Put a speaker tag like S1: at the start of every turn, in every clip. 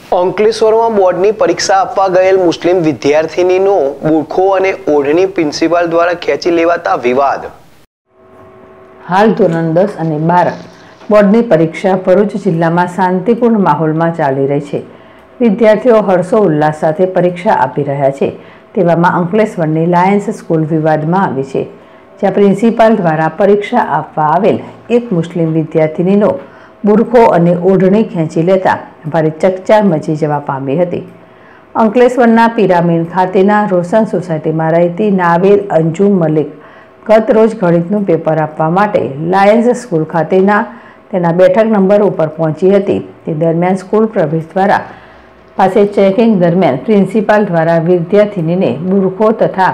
S1: અંકલેશ્વરમાં બોર્ડની પરીક્ષા આપવા ગયેલ મુસ્લિમ વિદ્યાર્થિનીનો બુરખો અને ઓઢણી પ્રિન્સિપાલ દ્વારા ખેંચી લેવાતા વિવાદ।
S2: હાલ ધોરણ 10 અને 12 બોર્ડની પરીક્ષા ભરૂચ જિલ્લામાં શાંતિપૂર્ણ માહોલમાં ચાલી રહી છે। વિદ્યાર્થીઓ હર્ષોલ્લાસ સાથે પરીક્ષા આપી રહ્યા છે। તેવામાં અંકલેશ્વરની લાયન્સ સ્કૂલ વિવાદમાં આવી છે, જ્યાં પ્રિન્સિપાલ દ્વારા પરીક્ષા આપવા આવેલ એક મુસ્લિમ વિદ્યાર્થિનીનો બુરખો અને ઓઢણી ખેંચી લેતા ભારે ચકચાર મચી જવા પામી હતી। અંકલેશ્વરના પિરામિડ ખાતેના રોશન સોસાયટીમાં રહેતી નાવેલ અંજુમ મલિક ગત રોજ ગણિતનું પેપર આપવા માટે લાયન્સ સ્કૂલ ખાતેના તેના બેઠક નંબર ઉપર પહોંચી હતી। તે દરમિયાન સ્કૂલ પ્રવેશ દ્વારા પાસે ચેકિંગ દરમિયાન પ્રિન્સિપાલ દ્વારા વિદ્યાર્થિનીને બુરખો તથા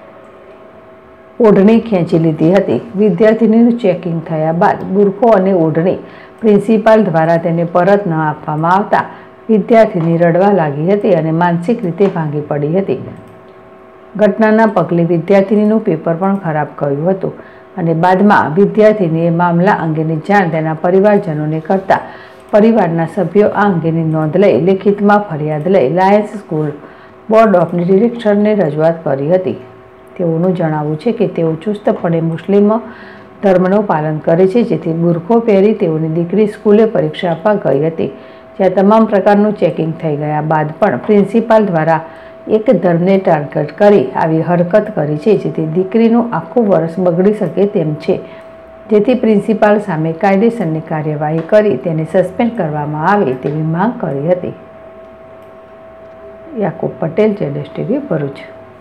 S2: ઓઢણી ખેંચી લીધી હતી। વિદ્યાર્થિનીનું ચેકિંગ થયા બાદ બુરખો અને ઓઢણી પ્રિન્સિપાલ દ્વારા તેને પરત ન આપવામાં આવતા વિદ્યાર્થિની રડવા લાગી હતી અને માનસિક રીતે ભાંગી પડી હતી। ઘટનાના પગલે વિદ્યાર્થિનીનું પેપર પણ ખરાબ ગયું હતું અને બાદમાં વિદ્યાર્થિનીએ મામલા અંગેની જાણ તેના પરિવારજનોને કરતા પરિવારના સભ્યો આ અંગેની નોંધ લઈ લેખિતમાં ફરિયાદ લઈ લાયન્સ સ્કૂલ બોર્ડ ઓફ ડિરેક્ટરને રજૂઆત કરી હતી। તેઓનું જણાવવું છે કે તેઓ ચુસ્તપણે મુસ્લિમ ધર્મનું પાલન કરે છે, જેથી બુરખો પહેરી તેઓની દીકરી સ્કૂલે પરીક્ષા આપવા ગઈ હતી, જ્યાં તમામ પ્રકારનું ચેકિંગ થઈ ગયા બાદ પણ પ્રિન્સિપાલ દ્વારા એક ધર્મને ટાર્ગેટ કરી આવી હરકત કરી છે, જેથી દીકરીનું આખું વર્ષ બગડી શકે તેમ છે, જેથી પ્રિન્સિપાલ સામે કાયદેસરની કાર્યવાહી કરી તેને સસ્પેન્ડ કરવામાં આવે તેવી માંગ કરી હતી। યાકુબ પટેલ, ZSTV, ભરૂચ।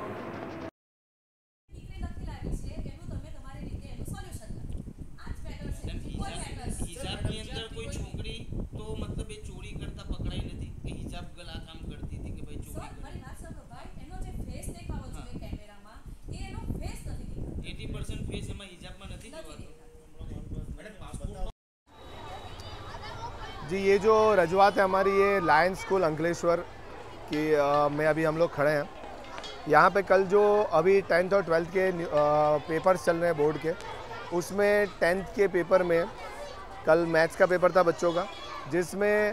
S3: जी, ये जो रजूआत है हमारी, ये लायंस स्कूल अंकलेश्वर की में अभी हम लोग खड़े हैं। यहाँ पे कल जो अभी 10th और 12th के पेपर्स चल रहे हैं बोर्ड के, उसमें 10th के पेपर में कल मैथ्स का पेपर था बच्चों का, जिसमें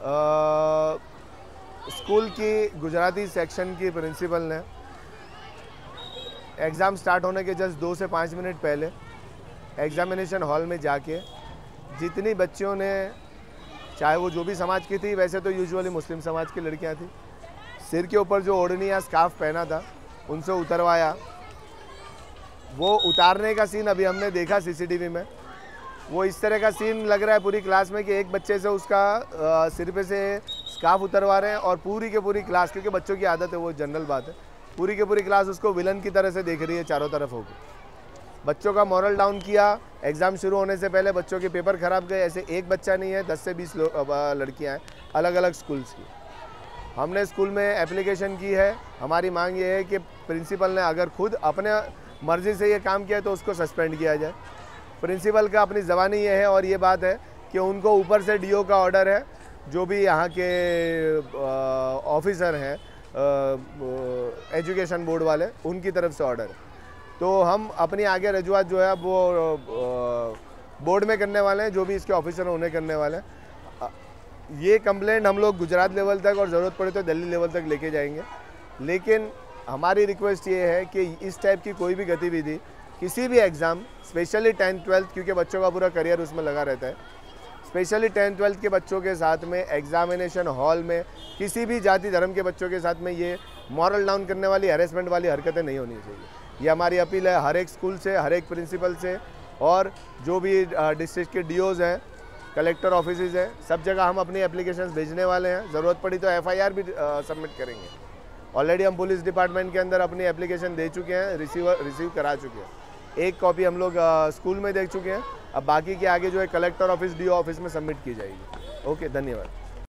S3: स्कूल की गुजराती सेक्शन की प्रिंसिपल ने एग्ज़ाम स्टार्ट होने के जस्ट 2 से 5 मिनट पहले एग्ज़ामिनेशन हॉल में जाके जितनी बच्चियों ने, चाहे वो जो भी समाज की थी, वैसे तो यूजुअली मुस्लिम समाज की लड़कियां थी, सिर के ऊपर जो ओढ़नी या स्कार्फ पहना था उनसे उतरवाया। वो उतारने का सीन अभी हमने देखा सीसीटीवी में। वो इस तरह का सीन लग रहा है पूरी क्लास में कि एक बच्चे से उसका सिर पे से स्कार्फ उतरवा रहे हैं और पूरी की पूरी क्लास, क्योंकि बच्चों की आदत है, वो जनरल बात है, पूरी की पूरी क्लास उसको विलन की तरह से देख रही है चारों तरफ होकर। बच्चों का मॉरल डाउन किया। एग्ज़ाम शुरू होने से पहले बच्चों के पेपर ख़राब गए। ऐसे एक बच्चा नहीं है, 10 से 20 लड़कियां हैं अलग अलग स्कूल्स की। हमने स्कूल में एप्लीकेशन की है। हमारी मांग ये है कि प्रिंसिपल ने अगर खुद अपने मर्ज़ी से ये काम किया तो उसको सस्पेंड किया जाए। प्रिंसिपल का अपनी ज़बानी ये है और ये बात है कि उनको ऊपर से DO का ऑर्डर है, जो भी यहाँ के ऑफिसर हैं एजुकेशन बोर्ड वाले, उनकी तरफ से ऑर्डर है। तो हम अपनी आगे रजूआत जो है वो बोर्ड में करने वाले हैं, जो भी इसके ऑफिसर हैं उन्हें करने वाले हैं। ये कंप्लेंट हम लोग गुजरात लेवल तक और ज़रूरत पड़े तो दिल्ली लेवल तक लेके जाएंगे। लेकिन हमारी रिक्वेस्ट ये है कि इस टाइप की कोई भी गतिविधि, किसी भी एग्ज़ाम, स्पेशली 10th 12th, क्योंकि बच्चों का पूरा करियर उसमें लगा रहता है, स्पेशली 10th 12th के बच्चों के साथ में एग्जामिनेशन हॉल में किसी भी जाति धर्म के बच्चों के साथ में ये मॉरल डाउन करने वाली, हैरेसमेंट वाली हरकतें नहीं होनी चाहिए। ये हमारी अपील है हर एक स्कूल से, हर एक प्रिंसिपल से, और जो भी डिस्ट्रिक्ट के DOs हैं, कलेक्टर ऑफिसेज हैं, सब जगह हम अपनी एप्लीकेशंस भेजने वाले हैं। ज़रूरत पड़ी तो FIR भी सबमिट करेंगे। ऑलरेडी हम पुलिस डिपार्टमेंट के अंदर अपनी एप्लीकेशन दे चुके हैं, रिसीव करा चुके हैं। एक कॉपी हम लोग स्कूल में देख चुके हैं। अब बाकी के आगे जो है कलेक्टर ऑफिस, DO ऑफिस में सबमिट की जाएगी। ओके, धन्यवाद।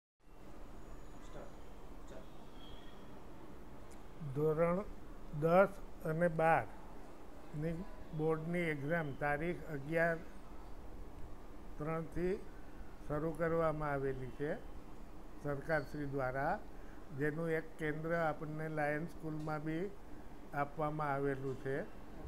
S4: ધોરણ 10 અને 12ની બોર્ડની એક્ઝામ તારીખ 11/3થી શરૂ કરવામાં આવેલી છે સરકારશ્રી દ્વારા, જેનું એક કેન્દ્ર આપણને લાયન્સ સ્કૂલમાં બી આપવામાં આવેલું છે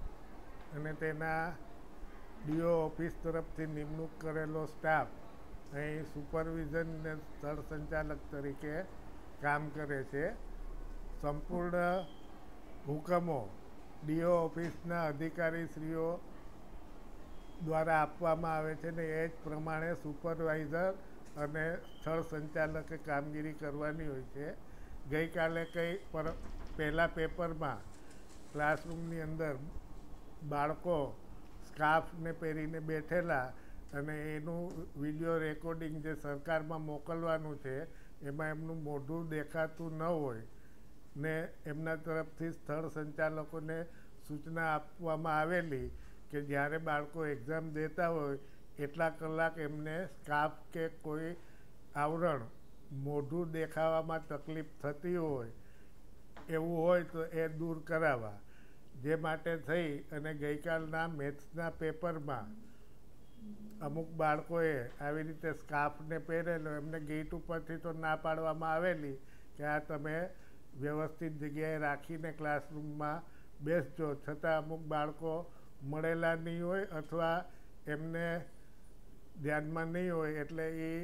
S4: અને તેના DO ઓફિસ તરફથી નિમણૂક કરેલો સ્ટાફ અહીં સુપરવિઝન ને સ્થળ સંચાલક તરીકે કામ કરે છે. સંપૂર્ણ હુકમો ડીઓ ઓફિસના અધિકારીશ્રીઓ દ્વારા આપવામાં આવે છે ને એ જ પ્રમાણે સુપરવાઇઝર અને સ્થળ સંચાલકે કામગીરી કરવાની હોય છે. ગઈકાલે પહેલાં પેપરમાં ક્લાસરૂમની અંદર બાળકો સ્કાર્ફને પહેરીને બેઠેલા અને એનું વિડીયો રેકોર્ડિંગ જે સરકારમાં મોકલવાનું છે એમાં એમનું મોઢું દેખાતું ન હોય ને એમના તરફથી સ્થળ સંચાલકોને સૂચના આપવામાં આવેલી કે જ્યારે બાળકો એક્ઝામ દેતા હોય એટલા કલાક એમને સ્કાર્ફ કે કોઈ આવરણ મોઢું દેખાવામાં તકલીફ થતી હોય એવું હોય તો એ દૂર કરાવવા. જે માટે થઈ અને ગઈકાલના મેથ્સના પેપરમાં અમુક બાળકોએ આવી રીતે સ્કાર્ફને પહેરેલો, એમને ગેટ ઉપરથી તો ના પાડવામાં આવેલી કે આ તમે વ્યવસ્થિત જગ્યાએ રાખીને ક્લાસરૂમમાં બેસજો, છતાં અમુક બાળકો મળેલા નહીં હોય અથવા એમને ધ્યાનમાં નહીં હોય એટલે એ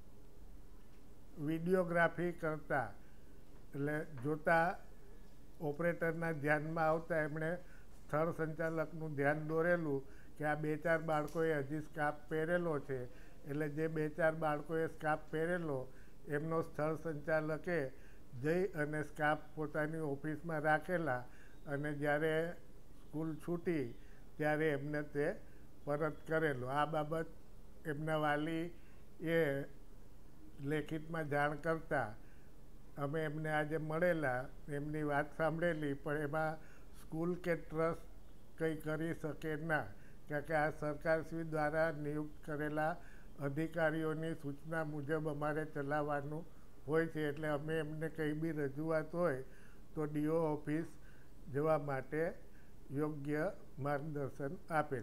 S4: વિડીયોગ્રાફી કરતા એટલે જોતા ઓપરેટરના ધ્યાનમાં આવતા એમણે સ્થળ સંચાલકનું ધ્યાન દોરેલું કે આ 2-4 બાળકોએ હજી સ્કાર્ફ પહેરેલો છે. એટલે જે 2-4 બાળકોએ સ્કાર્ફ પહેરેલો એમનો સ્થળ સંચાલકે જઈ અને સ્કાર્ફ પોતાની ઓફિસમાં રાખેલા અને જ્યારે સ્કૂલ છૂટી ત્યારે એમને તે પરત કરેલો. આ બાબત એમના વાલીએ લેખિતમાં જાણ કરતા અમે એમને આજે મળેલા, એમની વાત સાંભળેલી, પણ એમાં સ્કૂલ કે ટ્રસ્ટ કંઈ કરી શકે ના, કારણ કે આ સરકારશ્રી દ્વારા નિયુક્ત કરેલા અધિકારીઓની સૂચના મુજબ અમારે ચલાવવાનું હોય છે. એટલે અમે એમને કંઈ બી રજૂઆત હોય તો ડીઓ ઓફિસ જવા માટે યોગ્ય માર્ગદર્શન આપેલ.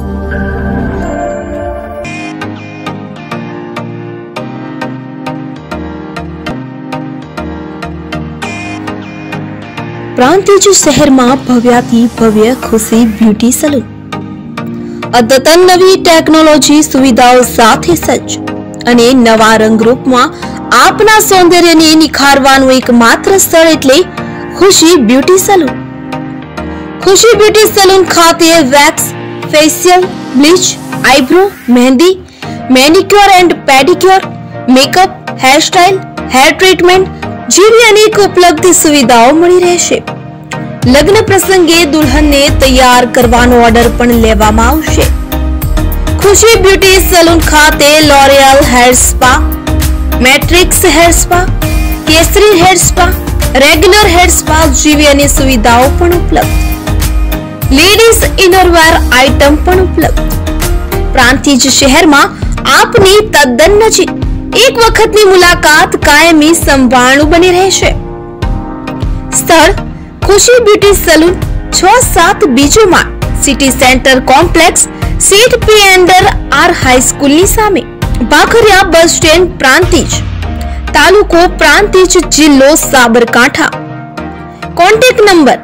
S5: પ્રાંતિજ શહેરમાં ભવ્યાથી ભવ્ય ખુશી બ્યુટી સલૂન અદ્યતન નવી ટેકનોલોજી સુવિધાઓ સાથે સજ્જ અને નવા રંગરૂપમાં આપના સૌંદર્યને નિખારવાનું એકમાત્ર સ્થળ એટલે Khushi beauty salon. Khushi beauty salon ખાતે wax, facial, bleach, eyebrow, mehndi, manicure and pedicure, makeup, hairstyle, hair treatment જેવી અનેક ઉપલબ્ધ સુવિધાઓ મળી રહેશે. લગ્ન પ્રસંગે દુલ્હનને તૈયાર કરવાનો ઓર્ડર પણ લેવામાં આવશે. ખુશી બ્યુટી સલૂન ખાતે L'Oreal hair spa, Matrix hair spa, Kesari hair spa, regular hair spa જેવી અનેક સુવિધાઓ પણ ઉપલબ્ધ. લેડીઝ ઇનરવેર આઇટમ પણ ઉપલબ્ધ. પ્રાંતિજ શહેરમાં આપની તદ્દન નજીક એક વખતની મુલાકાત કાયમી સંભાળનું બની રહેશે. સ્થળ ખુશી બ્યુટી સલૂન 6-7 બીજો માળ, સિટી સેન્ટર કોમ્પ્લેક્સ, સીટ પી અંડર આર હાઈસ્કૂલની સામે, ભાખરિયા બસ સ્ટેન્ડ, પ્રાંતિજ, તાલુકો પ્રાંતિજ, જિલ્લો Sabarkantha. Contact number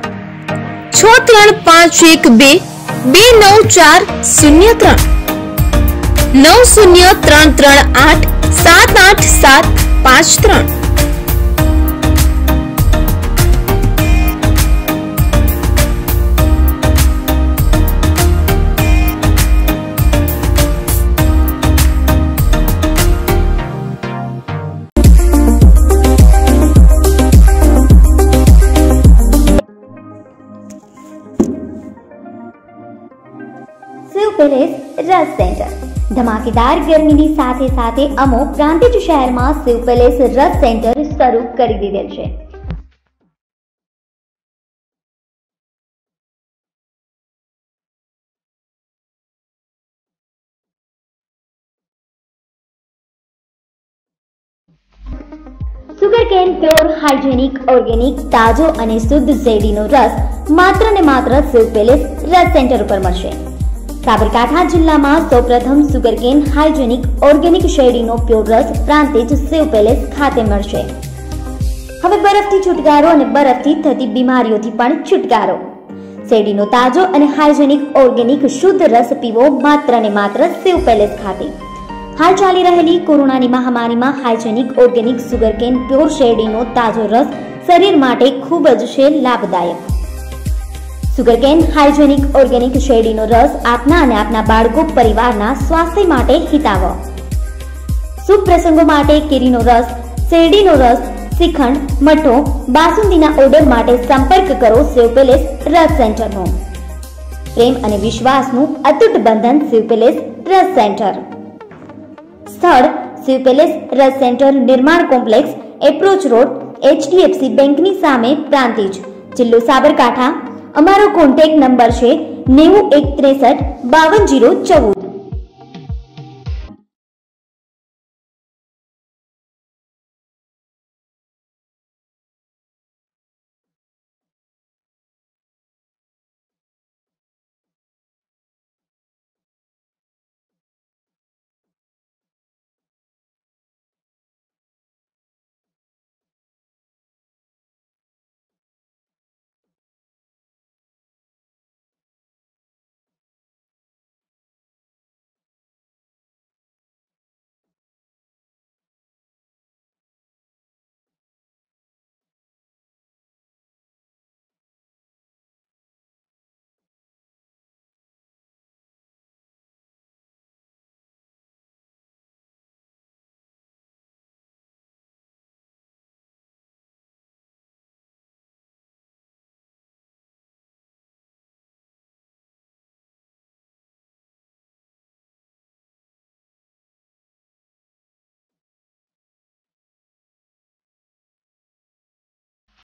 S5: 6351229403 903338 78753.
S6: Shiv palace રસ સેન્ટર ધમાકેદાર ગરમીની સાથે સાથે અમો પ્રાંતિજ શહેરમાં શિવ પેલેસ રસ સેન્ટર શરૂ કરી દીધેલ છે. સુગરકેન પ્યોર હાઇજેનિક ઓર્ગેનિક તાજો અને શુદ્ધ શેરડીનો રસ માત્ર ને માત્ર શિવ પેલેસ રસ સેન્ટર ઉપર મળશે. સાબરકાંઠા જિલ્લામાં સૌપ્રથમ સુગરકેન હાઇજેનિક ઓર્ગેનિક શેરડીનો પ્યોર રસ પ્રાંતિજ શિવ પેલેસ ખાતે મળશે. હવે બરફથી છુટકારો અને બરફથી થતી બીમારીઓથી પણ છુટકારો. શેરડીનો તાજો અને હાઇજેનિક ઓર્ગેનિક શુદ્ધ રસ પીવો માત્ર ને માત્ર શિવ પેલેસ ખાતે. હાલ ચાલી રહેલી કોરોનાની મહામારીમાં હાઇજેનિક ઓર્ગેનિક સુગરકેન પ્યોર શેરડીનો તાજો રસ શરીર માટે ખૂબ જ છે લાભદાયક. સુગરકેન હાઇજેનિક ઓર્ગેનિક શેરડીનો રસ આપના અને આપના બાળકો પરિવારના સ્વાસ્થ્ય માટે હિતાવહ. શુભ પ્રસંગો માટે કેરીનો રસ, શેરડીનો રસ, શ્રીખંડ, મઠો, બાસુંદીના ઓર્ડર માટે સંપર્ક કરો શિવ પેલેસ રસ સેન્ટરનો. પ્રેમ અને વિશ્વાસનું અતૂટ બંધન શિવ પેલેસ રસ સેન્ટર. સ્થળ શિવ પેલેસ રસ centre, Nirman complex, approach road, HDFC બેંકની સામે, પ્રાંતિજ, જિલ્લો સાબરકાંઠા. અમારો કોન્ટેક્ટ નંબર છે 9163 52 014.